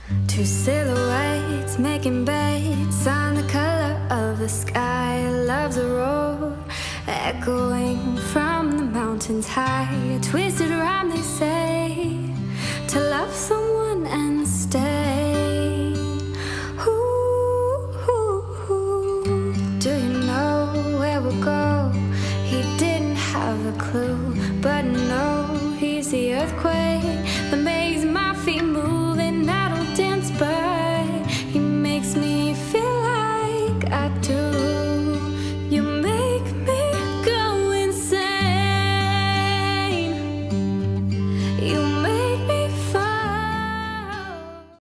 Two silhouettes making bets on the color of the sky. Love's a road echoing from the mountains high. Twisted around, they say, to love someone and stay. Ooh, ooh, ooh. Do you know where we'll go? He didn't have a clue, but no, he's the earthquake